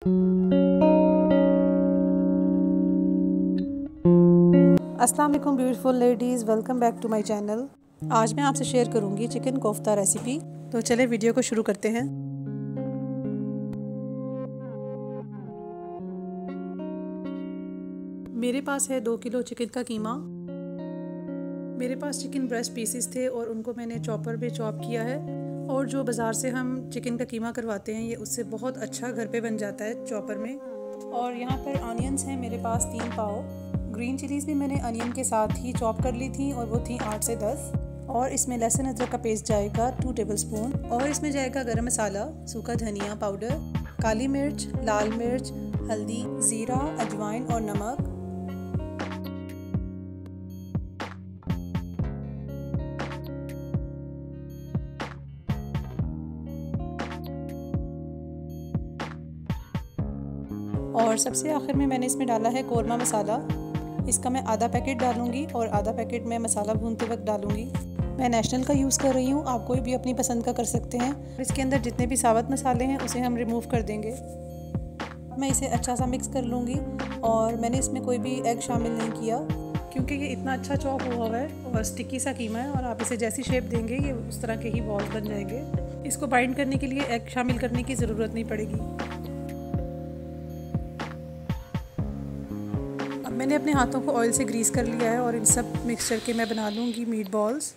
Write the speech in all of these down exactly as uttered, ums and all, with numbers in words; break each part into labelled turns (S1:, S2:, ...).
S1: अस्सलाम वालेकुम beautiful ladies, welcome back to my channel. आज मैं आपसे शेयर करूंगी चिकन कोफ्ता रेसिपी। तो चले वीडियो को शुरू करते हैं। मेरे पास है दो किलो चिकन का कीमा। मेरे पास चिकन ब्रेस्ट पीसेस थे और उनको मैंने चॉपर पे चॉप किया है। और जो बाज़ार से हम चिकन का कीमा करवाते हैं ये उससे बहुत अच्छा घर पे बन जाता है चॉपर में। और यहाँ पर ऑनियंस हैं मेरे पास तीन पाव। ग्रीन चिलीज़ भी मैंने अनियन के साथ ही चॉप कर ली थी और वो थी आठ से दस। और इसमें लहसुन अदरक का पेस्ट जाएगा टू टेबलस्पून। और इसमें जाएगा गरम मसाला, सूखा धनिया पाउडर, काली मिर्च, लाल मिर्च, हल्दी, ज़ीरा, अजवाइन और नमक। और सबसे आखिर में मैंने इसमें डाला है कौरमा मसाला। इसका मैं आधा पैकेट डालूंगी और आधा पैकेट मैं मसाला भूनते वक्त डालूंगी। मैं नेशनल का यूज़ कर रही हूँ, आप कोई भी अपनी पसंद का कर सकते हैं। इसके अंदर जितने भी साबुत मसाले हैं उसे हम रिमूव कर देंगे। मैं इसे अच्छा सा मिक्स कर लूँगी। और मैंने इसमें कोई भी एग शामिल नहीं किया क्योंकि ये इतना अच्छा चॉप हुआ हुआ है और स्टिकी सा कीमा है और आप इसे जैसी शेप देंगे ये उस तरह के ही बॉल्स बन जाएंगे। इसको बाइंड करने के लिए एग शामिल करने की ज़रूरत नहीं पड़ेगी। मैंने अपने हाथों को ऑयल से ग्रीस कर लिया है और इन सब मिक्सचर के मैं बना लूँगी मीट बॉल्स।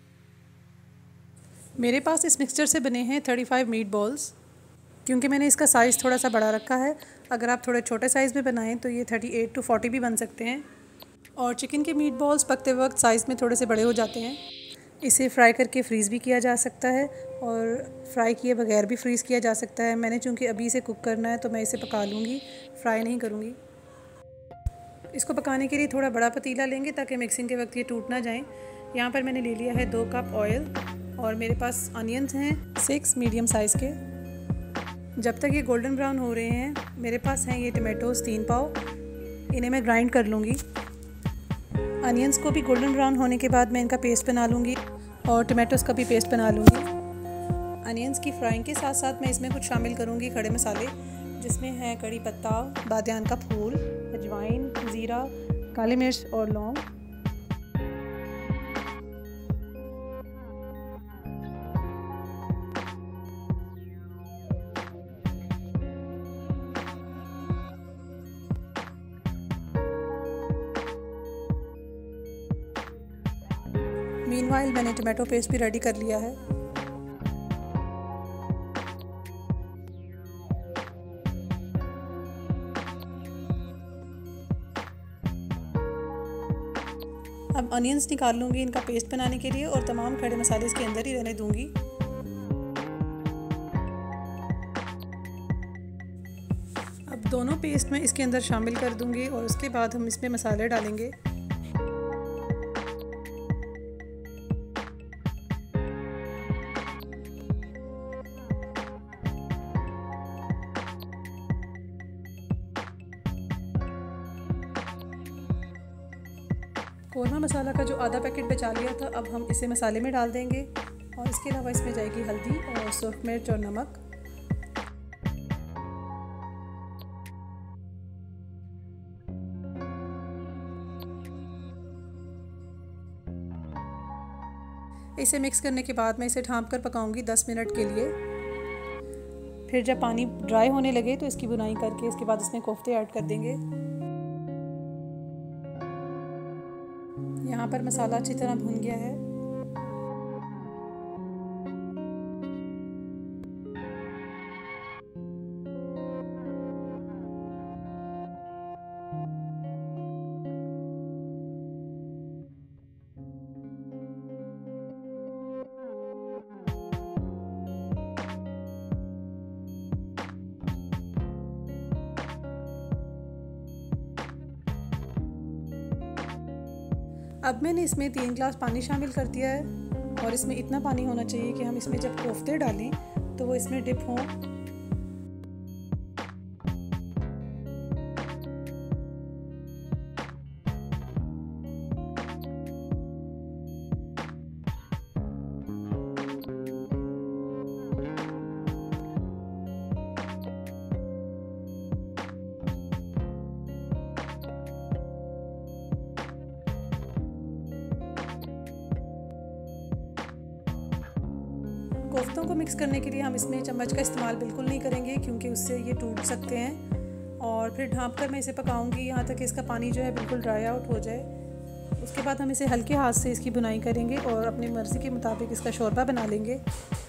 S1: मेरे पास इस मिक्सचर से बने हैं पैंतीस मीट बॉल्स क्योंकि मैंने इसका साइज़ थोड़ा सा बड़ा रखा है। अगर आप थोड़े छोटे साइज़ में बनाएं तो ये अड़तीस टू चालीस भी बन सकते हैं। और चिकन के मीट बॉल्स पकते वक्त साइज़ में थोड़े से बड़े हो जाते हैं। इसे फ्राई करके फ्रीज़ भी किया जा सकता है और फ्राई किए बगैर भी फ्रीज़ किया जा सकता है। मैंने चूँकि अभी इसे कुक करना है तो मैं इसे पका लूँगी, फ्राई नहीं करूँगी। इसको पकाने के लिए थोड़ा बड़ा पतीला लेंगे ताकि मिक्सिंग के वक्त ये टूट ना जाएं। यहाँ पर मैंने ले लिया है दो कप ऑयल और मेरे पास अनियंस हैं सिक्स मीडियम साइज़ के। जब तक ये गोल्डन ब्राउन हो रहे हैं मेरे पास हैं ये टमाटोज़ तीन पाव, इन्हें मैं ग्राइंड कर लूँगी। अनियंस को भी गोल्डन ब्राउन होने के बाद मैं इनका पेस्ट बना लूँगी और टमाटोज़ का भी पेस्ट बना लूँगी। अनियंस की फ्राइंग के साथ साथ मैं इसमें कुछ शामिल करूँगी खड़े मसाले, जिसमें है कड़ी पत्ता, बादियान का फूल, अजवाइन, ज़ीरा, काली मिर्च और लौंग। मीनवाइल मैंने टमाटो पेस्ट भी रेडी कर लिया है। अब अनियंस निकाल लूँगी इनका पेस्ट बनाने के लिए और तमाम खड़े मसाले इसके अंदर ही रहने दूँगी। अब दोनों पेस्ट मैं इसके अंदर शामिल कर दूँगी और उसके बाद हम इसमें मसाले डालेंगे। कौरमा मसाला का जो आधा पैकेट बचा लिया था अब हम इसे मसाले में डाल देंगे। और इसके अलावा इसमें जाएगी हल्दी और सुर्ख मिर्च और नमक। इसे मिक्स करने के बाद मैं इसे ढाँप कर पकाऊंगी दस मिनट के लिए। फिर जब पानी ड्राई होने लगे तो इसकी बुनाई करके इसके बाद इसमें कोफ्ते ऐड कर देंगे। यहाँ पर मसाला अच्छी तरह भुन गया है। अब मैंने इसमें तीन गिलास पानी शामिल कर दिया है और इसमें इतना पानी होना चाहिए कि हम इसमें जब कोफ्ते डालें तो वो इसमें डिप हों। कोफ्तों को मिक्स करने के लिए हम इसमें चम्मच का इस्तेमाल बिल्कुल नहीं करेंगे, क्योंकि उससे ये टूट सकते हैं। और फिर ढाँप कर मैं इसे पकाऊंगी यहाँ तक कि इसका पानी जो है बिल्कुल ड्राई आउट हो जाए। उसके बाद हम इसे हल्के हाथ से इसकी बुनाई करेंगे और अपनी मर्ज़ी के मुताबिक इसका शोरबा बना लेंगे।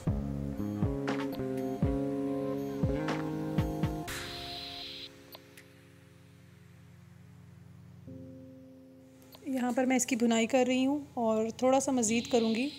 S1: यहाँ पर मैं इसकी बुनाई कर रही हूँ और थोड़ा सा मज़ीद करूँगी।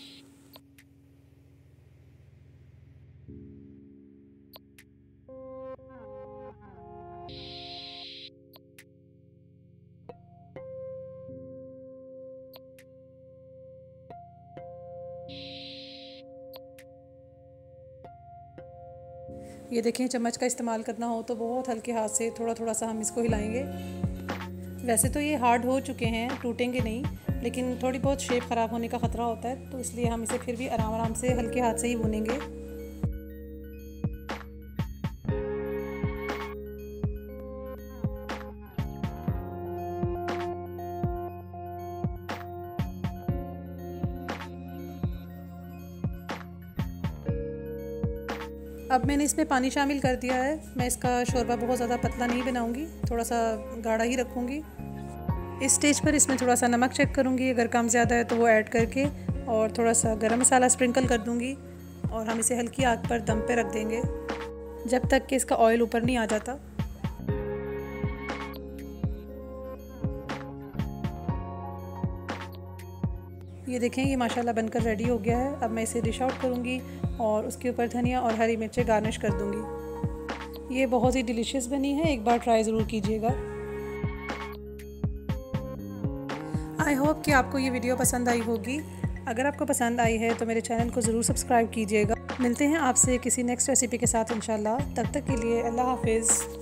S1: ये देखें, चम्मच का इस्तेमाल करना हो तो बहुत हल्के हाथ से थोड़ा थोड़ा सा हम इसको हिलाएंगे। वैसे तो ये हार्ड हो चुके हैं, टूटेंगे नहीं, लेकिन थोड़ी बहुत शेप ख़राब होने का ख़तरा होता है, तो इसलिए हम इसे फिर भी आराम आराम से हल्के हाथ से ही भूनेंगे। अब मैंने इसमें पानी शामिल कर दिया है। मैं इसका शोरबा बहुत ज़्यादा पतला नहीं बनाऊंगी, थोड़ा सा गाढ़ा ही रखूंगी। इस स्टेज पर इसमें थोड़ा सा नमक चेक करूंगी, अगर कम ज़्यादा है तो वो ऐड करके, और थोड़ा सा गरम मसाला स्प्रिंकल कर दूंगी। और हम इसे हल्की आग पर दम पे रख देंगे जब तक कि इसका ऑयल ऊपर नहीं आ जाता। ये देखें, ये माशाल्लाह बनकर रेडी हो गया है। अब मैं इसे डिश आउट करूँगी और उसके ऊपर धनिया और हरी मिर्चें गार्निश कर दूँगी। ये बहुत ही डिलीशियस बनी है, एक बार ट्राई ज़रूर कीजिएगा। आई होप कि आपको ये वीडियो पसंद आई होगी। अगर आपको पसंद आई है तो मेरे चैनल को ज़रूर सब्सक्राइब कीजिएगा। मिलते हैं आपसे किसी नेक्स्ट रेसिपी के साथ इंशाल्लाह। तब तक के लिए अल्लाह हाफिज़।